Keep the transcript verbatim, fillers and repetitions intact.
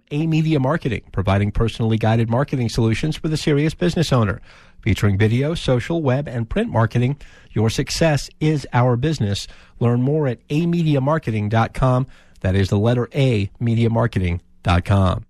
A Media Marketing, providing personally guided marketing solutions for the serious business owner. Featuring video, social, web, and print marketing, your success is our business. Learn more at a media marketing dot com. That is the letter A, media marketing dot com.